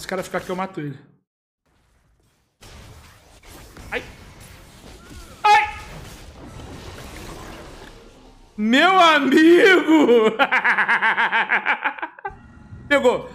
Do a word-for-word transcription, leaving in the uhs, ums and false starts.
Esse cara ficar aqui, eu mato ele. Ai! Ai! Meu amigo! Pegou!